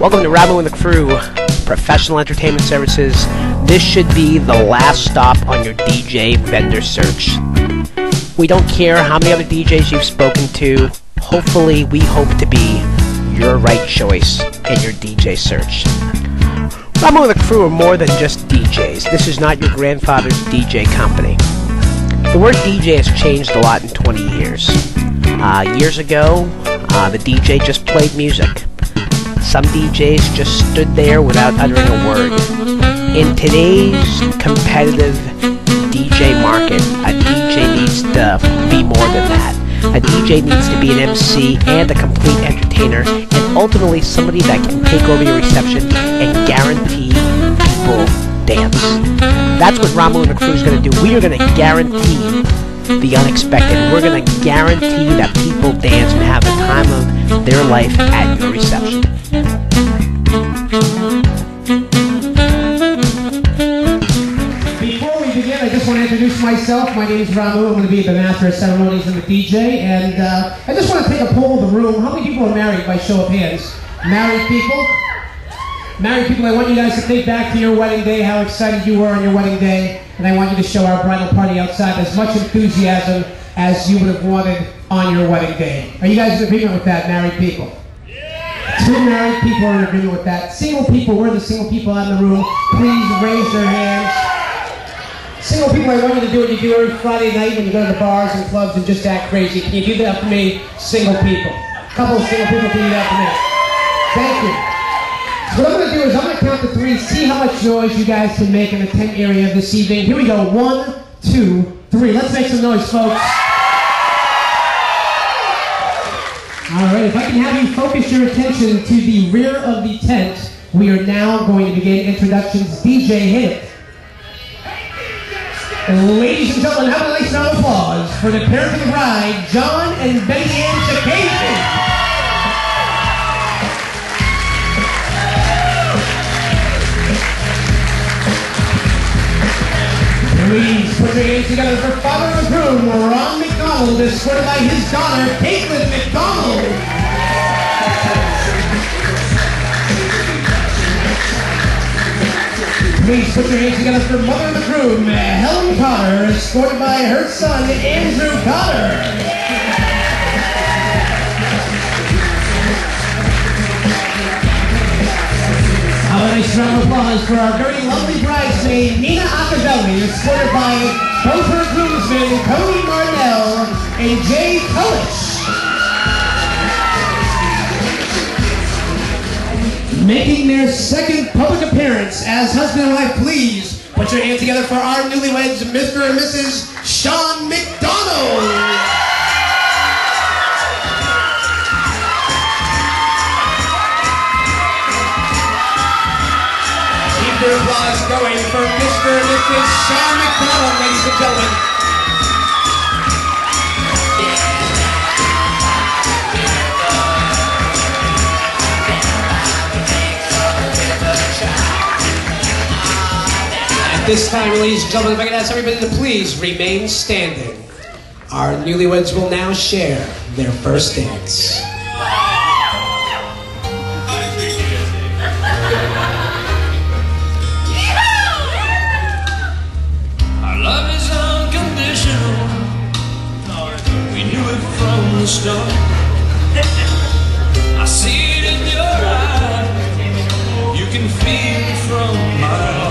Welcome to Ramu and the Crew, Professional Entertainment Services. This should be the last stop on your DJ vendor search. We don't care how many other DJs you've spoken to. Hopefully, we hope to be your right choice in your DJ search. Ramu and the Crew are more than just DJs. This is not your grandfather's DJ company. The word DJ has changed a lot in 20 years. Years ago, the DJ just played music. Some DJs just stood there without uttering a word. In today's competitive DJ market, a DJ needs to be more than that. A DJ needs to be an MC and a complete entertainer, and ultimately somebody that can take over your reception and guarantee people dance. That's what Ramu and the Crew is going to do. We are going to guarantee the unexpected. We're going to guarantee that people dance and have the time of their life at your reception. Before we begin, I just want to introduce myself. My name is Ramu. I'm going to be the Master of Ceremonies and the DJ. And I just want to take a poll of the room. How many people are married by show of hands? Married people? Married people, I want you guys to think back to your wedding day, how excited you were on your wedding day. And I want you to show our bridal party outside as much enthusiasm as you would have wanted on your wedding day. Are you guys in agreement with that, married people? Yeah. 2 married people are in agreement with that. Single people, where are the single people out in the room? Please raise their hands. Single people, I want you to do what you do every Friday night when you go to the bars and clubs and just act crazy. Can you do that for me, single people? A couple of single people, can you do that for me? Thank you. So what I'm going to do is I'm going to count to 3, see how much noise you guys can make in the tent area this evening. Here we go. 1, 2, 3. Let's make some noise, folks. All right, if I can have you focus your attention to the rear of the tent, we are now going to begin introductions. DJ, hit it. Ladies and gentlemen, have a nice round of applause for the pair of the bride, John and Betty Ann Chicane. Please put your hands together for father of the groom, Ron McDonald, escorted by his daughter, Caitlin McDonald. Please put your hands together for mother of the groom, Helen Cotter, escorted by her son, Andrew Cotter. A nice round of applause for our very lovely bridesmaid, Nina Accavelli, escorted by both her groomsmen, Cody Marnell and Jay Cullish. Making their second public appearance as husband and wife, please put your hands together for our newlyweds, Mr. and Mrs. Sean McDonald. Applause going for Mr. and Mrs. Sean McDonald, ladies and gentlemen. At this time, ladies and gentlemen, if I can ask everybody to please remain standing. Our newlyweds will now share their first dance. From the start, I see it in your eyes. You can feel it from my